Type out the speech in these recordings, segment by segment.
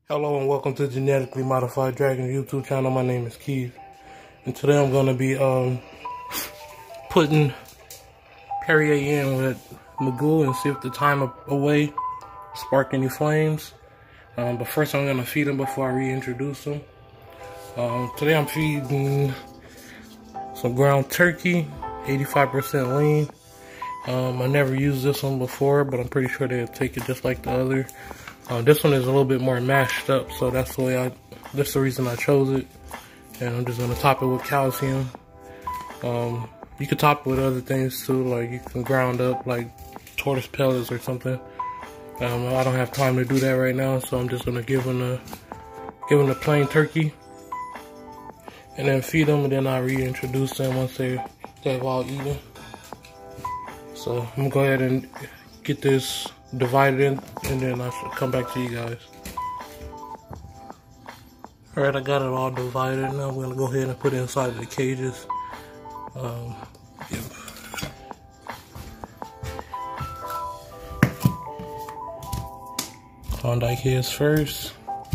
Hello and welcome to Genetically Modified Dragon YouTube channel. My name is Keith, and today I'm going to be putting Perrier in with Magoo and see if the time away spark any flames. But first I'm going to feed them before I reintroduce them. Today I'm feeding some ground turkey, 85% lean. I never used this one before, but I'm pretty sure they'll take it just like the other. This one is a little bit more mashed up, so that's the reason I chose it. And I'm just gonna top it with calcium. You could top it with other things too, like you can ground up like tortoise pellets or something. I don't have time to do that right now, so I'm just gonna give them the plain turkey, and then feed them, and then I'll reintroduce them once they've all eaten. So I'm gonna go ahead and get this divided in, and then I should come back to you guys. Alright, I got it all divided. Now I'm gonna go ahead and put it inside of the cages. Klondike heads first.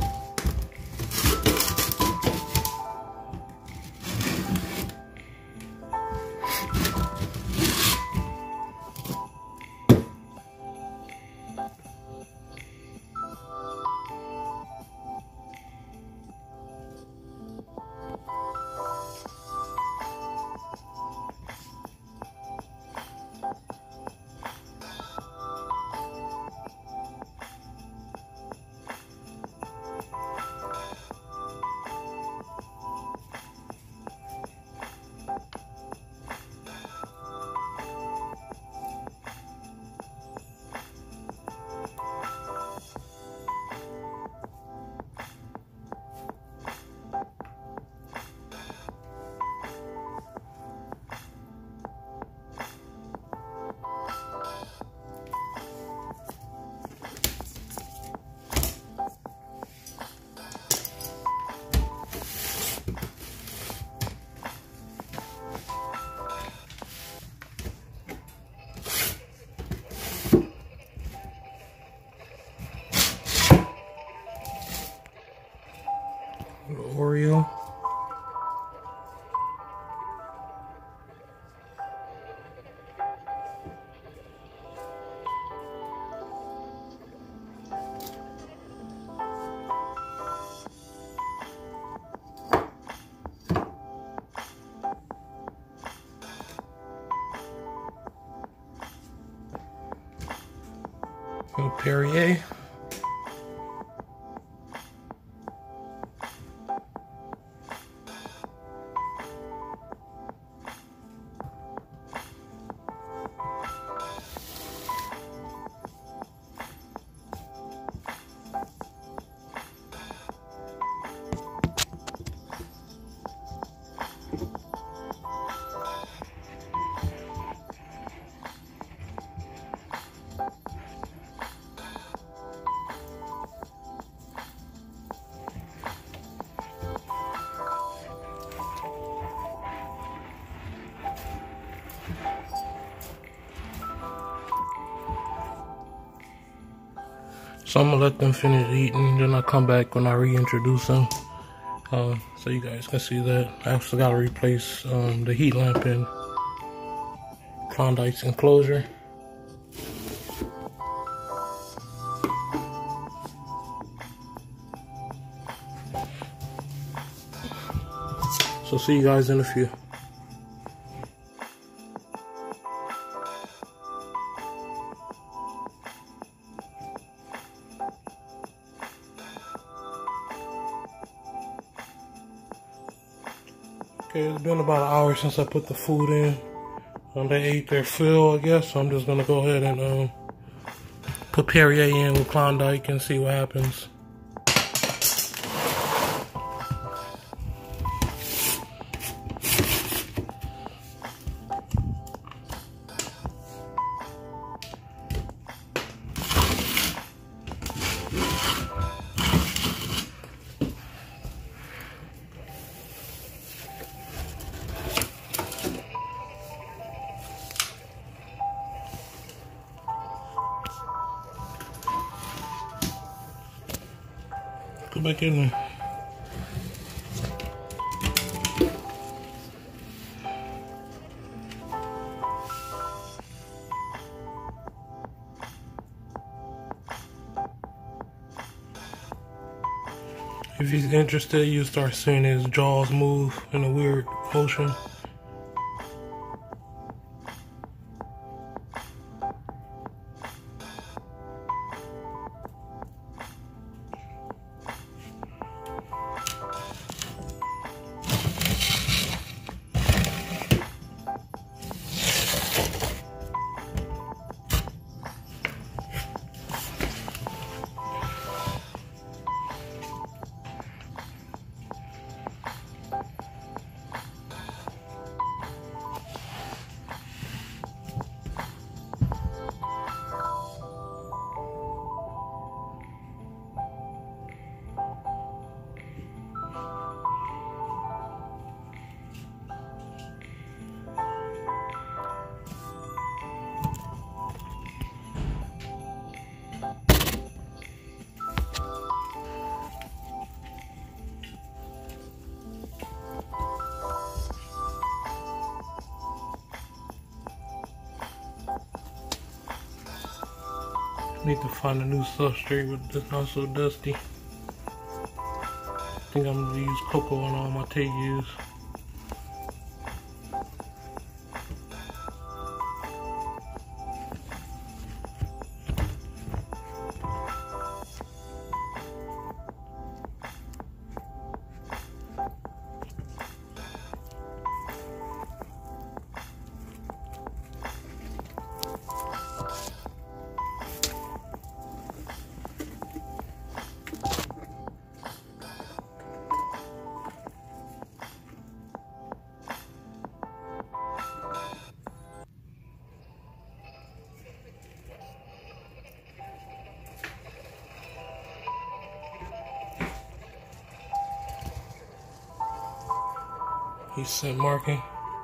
Oreo. Perrier. So I'm gonna let them finish eating, then I'll come back when I reintroduce them. So you guys can see that. I also gotta replace the heat lamp in Klondike's enclosure. So see you guys in a few. Okay, it's been about an hour since I put the food in. They ate their fill, I guess, so I'm just gonna go ahead and put Perrier in with Klondike and see what happens. Go back in there. If he's interested, you start seeing his jaws move in a weird motion. Need to find a new substrate but it's not so dusty. I think I'm gonna use cocoa on all my tegus. He's scent marking.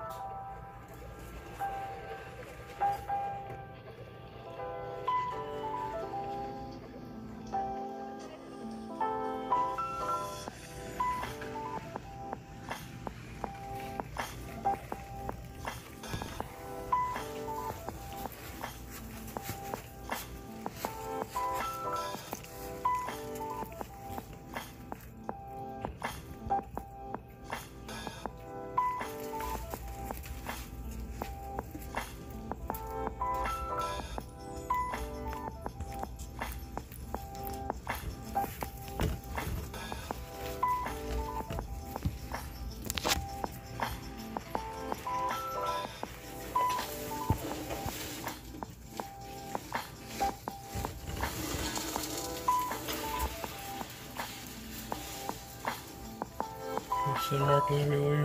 Scent marking everywhere.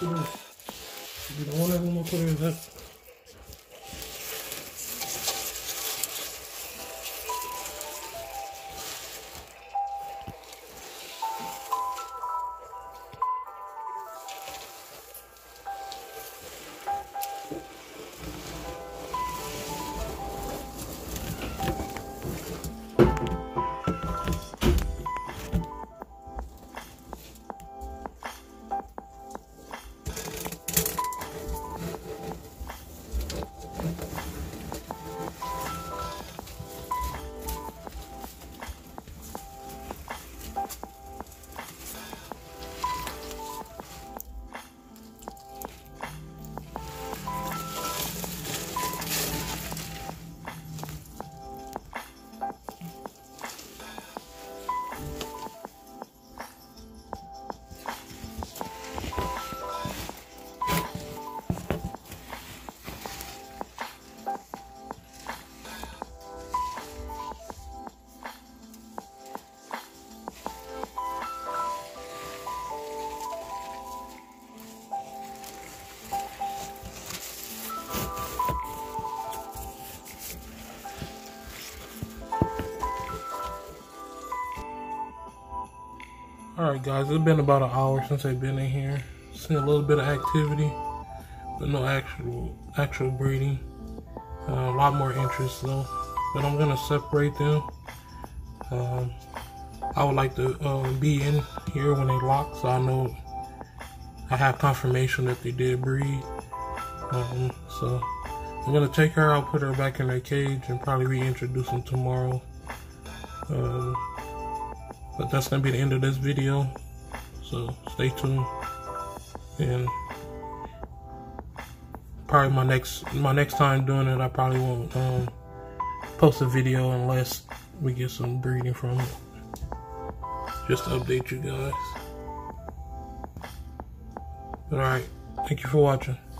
to this. Either one of them will put it in that. Alright guys, it's been about an hour since I've been in here. Seen a little bit of activity, but no actual breeding. A lot more interest though. But I'm gonna separate them. I would like to be in here when they lock, so I know I have confirmation that they did breed. So I'm gonna take her out, put her back in her cage, and probably reintroduce them tomorrow. But that's gonna be the end of this video, so stay tuned. And probably my next time doing it, I probably won't post a video unless we get some breeding from it, just to update you guys. But alright, thank you for watching.